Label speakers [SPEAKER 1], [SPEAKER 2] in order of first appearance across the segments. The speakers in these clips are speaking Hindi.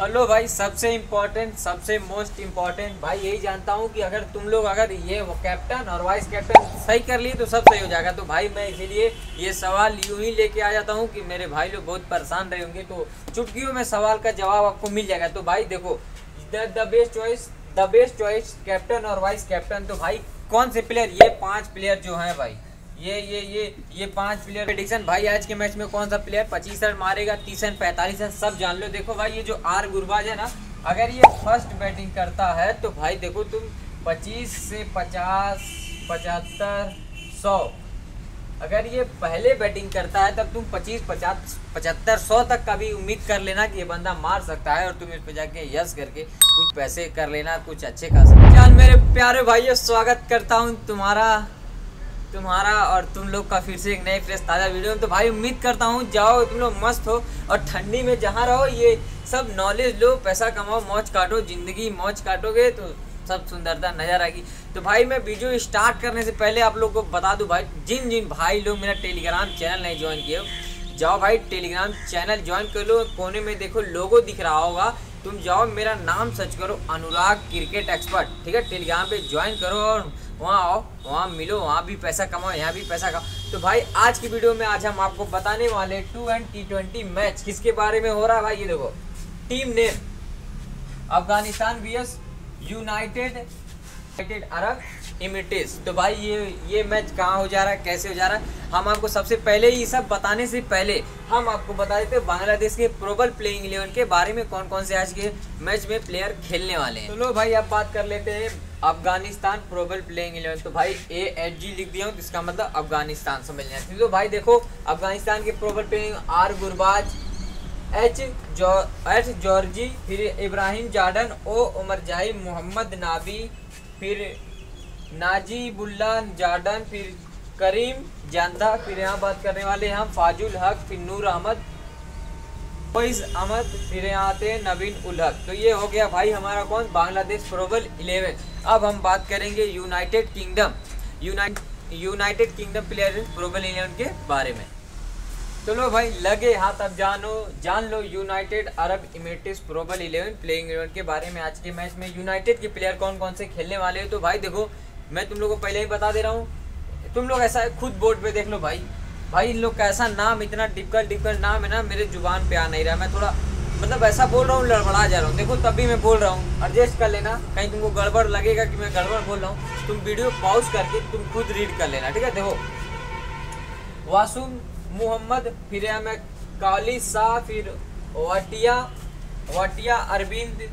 [SPEAKER 1] हेलो भाई, सबसे इम्पोर्टेंट, सबसे मोस्ट इम्पोर्टेंट भाई यही जानता हूँ कि अगर तुम लोग अगर ये वो कैप्टन और वाइस कैप्टन सही कर लिए तो सब सही हो जाएगा। तो भाई मैं इसीलिए ये सवाल यूं ही लेके आ जाता हूँ कि मेरे भाई लोग बहुत परेशान रहे होंगे, तो चुटकियों में सवाल का जवाब आपको मिल जाएगा। तो भाई देखो, द बेस्ट चॉइस कैप्टन और वाइस कैप्टन। तो भाई कौन से प्लेयर, ये 5 प्लेयर जो हैं भाई, ये 5 प्लेयर प्रेडिक्शन। भाई आज के मैच में कौन सा प्लेयर 25 रन मारेगा, 30 रन, 45 रन, सब जान लो। देखो भाई, ये जो आर गुरबाज है ना, अगर ये फर्स्ट बैटिंग करता है तो भाई देखो तुम 25 से 50, 75, 100। अगर ये पहले बैटिंग करता है तब तुम 25, 50, 75, 100 तक का भी उम्मीद कर लेना कि ये बंदा मार सकता है, और तुम इस पे जाके यस करके कुछ पैसे कर लेना, कुछ अच्छे खासे। चल मेरे प्यारे भाइयों, स्वागत करता हूँ तुम्हारा और तुम लोग का फिर से एक नए फ्रेश ताज़ा वीडियो में। तो भाई उम्मीद करता हूँ जाओ तुम लोग मस्त हो, और ठंडी में जहाँ रहो ये सब नॉलेज लो, पैसा कमाओ, मौज काटो, जिंदगी मौज काटोगे तो सब सुंदरता नजर आएगी। तो भाई मैं वीडियो स्टार्ट करने से पहले आप लोग को बता दूं भाई, जिन जिन भाई लोग मेरा टेलीग्राम चैनल नहीं ज्वाइन किए, जाओ भाई टेलीग्राम चैनल ज्वाइन कर लो। कोने में देखो लोगो दिख रहा होगा, तुम जाओ मेरा नाम सर्च करो, अनुराग क्रिकेट एक्सपर्ट, ठीक है। टेलीग्राम पे ज्वाइन करो और वहाँ आओ, वहाँ मिलो, वहाँ भी पैसा कमाओ, यहाँ भी पैसा कमाओ। तो भाई आज की वीडियो में आज हम आपको बताने वाले 2 T20 मैच किसके बारे में हो रहा है। भाई ये देखो, team name Afghanistan vs United Arab Emirates. तो भाई ये मैच कहाँ हो जा रहा है, कैसे हो जा रहा है, हम आपको सबसे पहले ये सब बताने से पहले हम आपको बता देते हैं बांग्लादेश के प्रोबल प्लेइंग 11 के बारे में, कौन कौन से आज के मैच में प्लेयर खेलने वाले हैं। तो लो भाई अब बात कर लेते हैं अफगानिस्तान प्रोबल प्लेइंग 11। तो भाई AFG लिख दिया हूँ, तो इसका मतलब अफगानिस्तान समझ लेना। तो भाई देखो, अफगानिस्तान के probable playing R Gurbaz, H जॉर्जी, फिर इब्राहिम जार्डन, ओ उमर जाई, मोहम्मद नाबी, फिर नाजीबुल्ला जार्डन, फिर करीम जानदा, फिर यहाँ बात करने वाले हम फाजुल हक, फिर नूर अहमद, फैज अहमद, फिर यहाँ आते हैं नवीन उल हक। तो ये हो गया भाई हमारा कौन, बांग्लादेश प्रोबल 11। अब हम बात करेंगे यूनाइटेड किंगडम प्लेयर प्रोबल 11 के बारे में। चलो भाई लगे हाथ, अब जान लो United Arab Emirates probable 11 playing 11 के बारे में। आज के मैच में यूनाइटेड के प्लेयर कौन कौन से खेलने वाले हैं। तो भाई देखो, मैं तुम लोगों को पहले ही बता दे रहा हूँ, तुम लोग ऐसा खुद बोर्ड पे देख लो भाई इन लोग का ऐसा नाम, इतना डिफिकल्ट नाम है ना, मेरे जुबान पे आ नहीं रहा। मैं थोड़ा मतलब ऐसा बोल रहा हूँ, लड़बड़ा जा रहा हूँ। देखो तभी मैं बोल रहा हूँ, एडजस्ट कर लेना, कहीं तुमको गड़बड़ लगेगा कि मैं गड़बड़ बोल रहा हूँ, तुम वीडियो पॉज करके तुम खुद रीड कर लेना, ठीक है। देखो, वासुम मोहम्मद, फिर मैं काली शाह, फिर वाटिया अरविंद,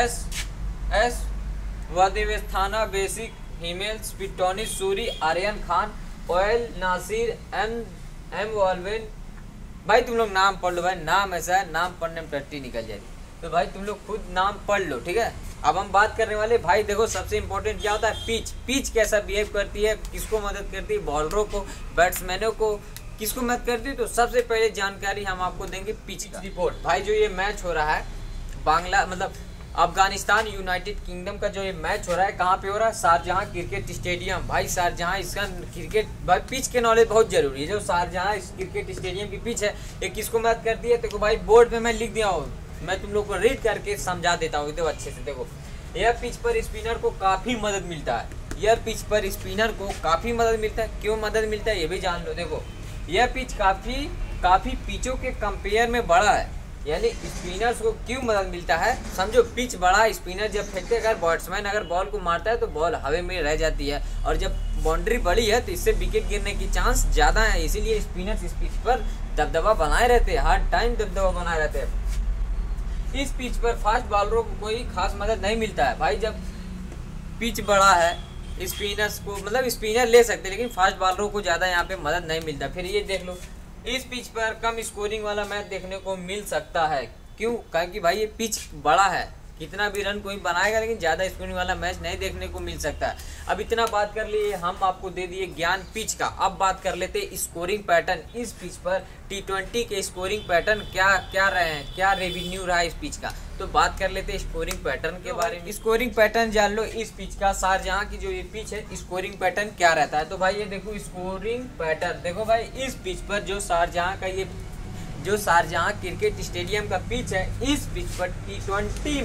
[SPEAKER 1] एस वादिवेस्थाना, बेसिक हिमेल्स, फिर टोनी सूरी, आर्यन खान, ओयल नासिर, एम वॉल्वेन। भाई तुम लोग नाम पढ़ लो भाई, नाम ऐसा है, नाम पढ़ने में टट्टी निकल जाएगी। तो भाई तुम लोग खुद नाम पढ़ लो, ठीक है। अब हम बात करने वाले भाई, देखो सबसे इंपॉर्टेंट क्या होता है, पिच कैसा बिहेव करती है, किसको मदद करती है, बॉलरों को, बैट्समैनों को, किसको मदद करती है। तो सबसे पहले जानकारी हम आपको देंगे पिच रिपोर्ट। भाई जो ये मैच हो रहा है अफगानिस्तान यूनाइटेड किंगडम का जो ये मैच हो रहा है, कहाँ पे हो रहा है, शारजहां क्रिकेट स्टेडियम। भाई शारजहां, इसका क्रिकेट भाई पिच के नॉलेज बहुत जरूरी है। जो शारजहां क्रिकेट स्टेडियम की पिच है, ये किसको मदद करती है। देखो भाई बोर्ड पे मैं लिख दिया हूँ, मैं तुम लोग को रीड करके समझा देता हूँ तो अच्छे से। देखो, यह पिच पर स्पिनर को काफ़ी मदद मिलता है, यह पिच पर स्पिनर को काफ़ी मदद मिलता है। क्यों मदद मिलता है ये भी जान लो। देखो, यह पिच काफ़ी पिचों के कंपेयर में बड़ा है, यानी स्पिनर्स को क्यों मदद मिलता है, समझो। पिच बड़ा, स्पिनर जब फेंकते, अगर बैट्समैन अगर बॉल को मारता है तो बॉल हवा में रह जाती है, और जब बाउंड्री बड़ी है तो इससे विकेट गिरने की चांस ज़्यादा है। इसीलिए स्पिनर्स इस पिच पर दबदबा बनाए रहते हैं, हर टाइम दबदबा बनाए रहते हैं। इस पिच पर फास्ट बॉलरों को कोई खास मदद नहीं मिलता है। भाई जब पिच बड़ा है, स्पिनर्स को मतलब स्पिनर ले सकते हैं, लेकिन फास्ट बॉलरों को ज़्यादा यहाँ पे मदद नहीं मिलता। फिर ये देख लो, इस पिच पर कम स्कोरिंग वाला मैच देखने को मिल सकता है। क्यों, क्योंकि भाई ये पिच बड़ा है, कितना भी रन कोई बनाएगा, लेकिन ज़्यादा स्कोरिंग वाला मैच नहीं देखने को मिल सकता है। अब इतना बात कर लिए, हम आपको दे दिए ज्ञान पिच का। अब बात कर लेते स्कोरिंग पैटर्न। इस पिच पर T20 के स्कोरिंग पैटर्न क्या रहे हैं, क्या रेवेन्यू रहा है इस पिच का। तो बात कर लेते हैं स्कोरिंग पैटर्न के बारे में। स्कोरिंग पैटर्न जान लो इस पिच का, शारजहां की जो ये पिच है, स्कोरिंग पैटर्न क्या रहता है। तो भाई ये देखो स्कोरिंग पैटर्न, देखो भाई इस पिच पर जो शारजहां का ये जो शारजाह क्रिकेट स्टेडियम का पिच है, इस पिच पर टी20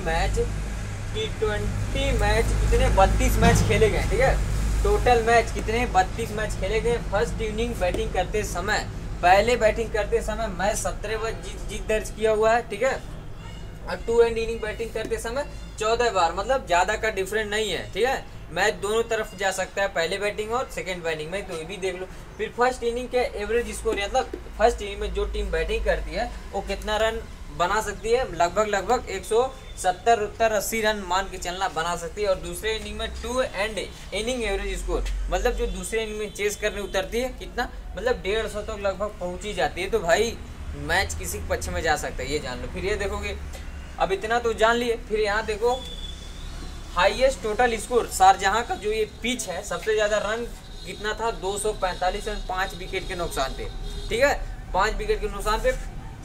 [SPEAKER 1] मैच कितने 32 मैच खेले गए। ठीक है, टोटल मैच कितने 32 मैच खेले गए। फर्स्ट इनिंग बैटिंग करते समय, पहले बैटिंग करते समय मैच 17 बार जीत दर्ज किया हुआ है। ठीक है, और 2 एंड इनिंग बैटिंग करते समय 14 बार, मतलब ज़्यादा का डिफरेंट नहीं है। ठीक है, मैच दोनों तरफ जा सकता है, पहले बैटिंग और सेकंड बैटिंग में, तो ये भी देख लो। फिर फर्स्ट इनिंग के एवरेज स्कोर, मतलब फर्स्ट इनिंग में जो टीम बैटिंग करती है वो कितना रन बना सकती है, लगभग 170-80 रन मान के चलना बना सकती है। और दूसरे इनिंग में 2 एंड इनिंग एवरेज स्कोर, मतलब जो दूसरे इनिंग में चेस करने उतरती है कितना, मतलब 150 तक लगभग पहुंची जाती है। तो भाई मैच किसी के पक्ष में जा सकता है, ये जान लो। फिर ये देखोगे, अब इतना तो जान लिए, फिर यहाँ देखो हाईएस्ट टोटल स्कोर शारजाह का जो ये पिच है, सबसे ज़्यादा रन कितना था, 245 रन 5 विकेट के नुकसान पे। ठीक है, 5 विकेट के नुकसान पे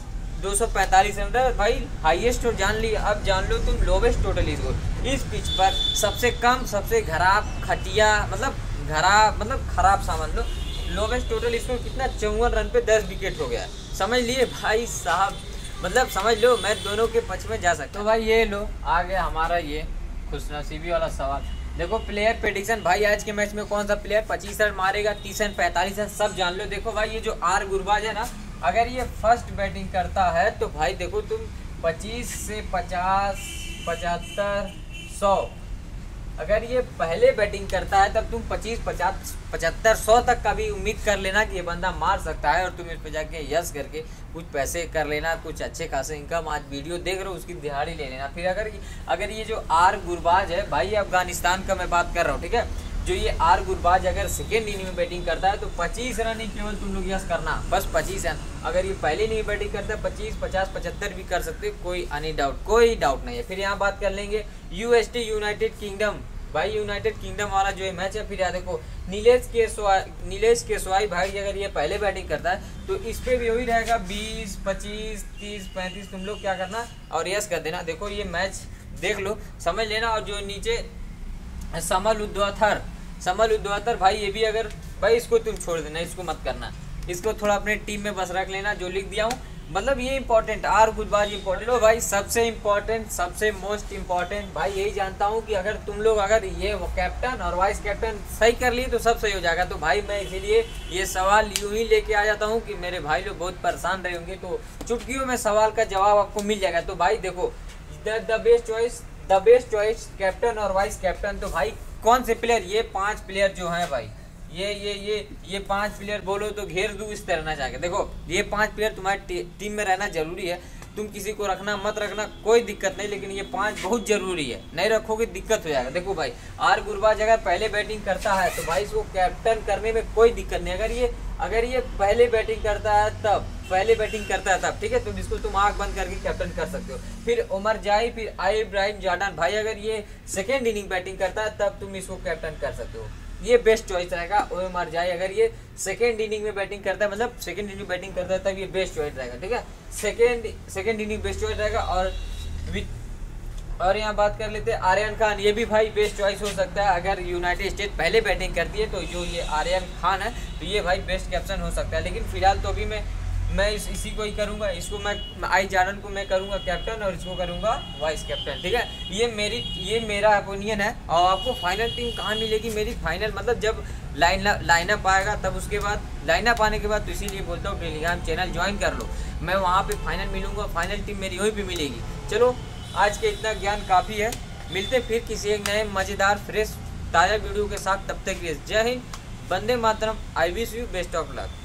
[SPEAKER 1] 245 रन था भाई, हाईएस्ट और जान लिया। अब जान लो तुम लोवेस्ट टोटल स्कोर। इस पिच पर सबसे कम, सबसे खराब खटिया, मतलब खराब सामान लो, लोवेस्ट टोटल स्कोर कितना, 54 रन पे 10 विकेट हो गया। समझ लिए भाई साहब, मतलब समझ लो मैच दोनों के पक्ष में जा सकता। तो भाई ये लो, आ गया हमारा ये खुशनसीबी वाला सवाल। देखो प्लेयर प्रेडिक्शन, भाई आज के मैच में कौन सा प्लेयर 25 रन मारेगा, 30 रन, 45 रन, सब जान लो। देखो भाई ये जो आर गुरबाज है ना, अगर ये फर्स्ट बैटिंग करता है तो भाई देखो तुम 25 से 50, 75, 100, अगर ये पहले बैटिंग करता है तब तुम 25, 50, 75, 100 तक का भी उम्मीद कर लेना कि ये बंदा मार सकता है, और तुम इस पे जाके यस करके कुछ पैसे कर लेना, कुछ अच्छे खासे इनकम। आज वीडियो देख रहे हो उसकी दिहाड़ी ले लेना। फिर अगर ये जो आर गुरबाज है भाई, अफगानिस्तान का मैं बात कर रहा हूँ, ठीक है, जो ये आर गुरबाज अगर सेकेंड इनिंग में बैटिंग करता है तो 25 रन ही केवल तुम लोग यस करना, बस 25 रन। अगर ये पहले इनिंग में बैटिंग करता है 25, 50, 75 भी कर सकते, कोई डाउट नहीं है। फिर यहाँ बात कर लेंगे यूएसटी यूनाइटेड किंगडम, भाई यूनाइटेड किंगडम वाला जो है मैच है। फिर यहाँ देखो नीलेश केशवाई भाई, अगर ये पहले बैटिंग करता है तो इस पे भी वही रहेगा 20, 25, 30, 35, तुम लोग क्या करना और यस कर देना। देखो ये मैच देख लो, समझ लेना। और जो नीचे समल उद्वातर भाई, ये भी अगर भाई इसको तुम छोड़ देना, इसको मत करना, इसको थोड़ा अपने टीम में बस रख लेना, जो लिख दिया हूँ। मतलब ये इंपॉर्टेंट, आर गुरबाज इंपॉर्टेंट हो भाई, सबसे इंपॉर्टेंट, सबसे मोस्ट इंपॉर्टेंट भाई यही जानता हूँ कि अगर तुम लोग अगर ये कैप्टन और वाइस कैप्टन सही कर लिए तो सब सही हो जाएगा। तो भाई मैं इसीलिए ये सवाल यूं ही लेके आ जाता हूँ कि मेरे भाई लोग बहुत परेशान रहे होंगे, तो चुटकियों में सवाल का जवाब आपको मिल जाएगा। तो भाई देखो द बेस्ट चॉइस कैप्टन और वाइस कैप्टन, तो भाई कौन से प्लेयर, ये 5 प्लेयर जो हैं भाई, ये 5 प्लेयर बोलो तो घेर दूँ इस तरह ना जाके। देखो ये 5 प्लेयर तुम्हारी टीम में रहना जरूरी है, तुम किसी को रखना मत रखना कोई दिक्कत नहीं, लेकिन ये 5 बहुत जरूरी है, नहीं रखोगे दिक्कत हो जाएगा। देखो भाई आर गुरबाज अगर पहले बैटिंग करता है तो भाई इसको कैप्टन करने में कोई दिक्कत नहीं। अगर ये पहले बैटिंग करता है तब ठीक है, तुम इसको तुम आँख बंद करके कैप्टन कर सकते हो। फिर उमर जाई, फिर इब्राहिम जॉर्डन भाई, अगर ये सेकेंड इनिंग बैटिंग करता है तब तुम इसको कैप्टन कर सकते हो, ये बेस्ट चॉइस रहेगा। उमर जाई अगर ये सेकेंड इनिंग में बैटिंग करता है, मतलब सेकेंड इनिंग बैटिंग करता है तब ये बेस्ट चॉइस रहेगा। ठीक है, सेकेंड इनिंग बेस्ट चॉइस रहेगा। और यहाँ बात कर लेते हैं आर्यन खान, ये भी भाई बेस्ट चॉइस हो सकता है। अगर यूनाइटेड स्टेट पहले बैटिंग करती है तो जो ये आर्यन खान है तो ये भाई बेस्ट कैप्टन हो सकता है। लेकिन फिलहाल तो अभी मैं इसी को ही करूँगा, इसको मैं आई जॉर्डन को मैं करूँगा कैप्टन और इसको करूँगा वाइस कैप्टन। ठीक है, ये मेरा ओपिनियन है। और आपको फाइनल टीम कहाँ मिलेगी मेरी, फाइनल मतलब जब लाइनअप आएगा तब, उसके बाद लाइनअप आने के बाद, तो इसीलिए बोलता हूँ टेलीग्राम चैनल ज्वाइन कर लो, मैं वहाँ पे फाइनल मिलूँगा, फाइनल टीम मेरी वहीं पे मिलेगी। चलो आज के इतना ज्ञान काफ़ी है, मिलते फिर किसी एक नए मज़ेदार फ्रेश ताज़ा वीडियो के साथ, तब तक जय हिंद, वंदे मातरम, I wish you best of luck.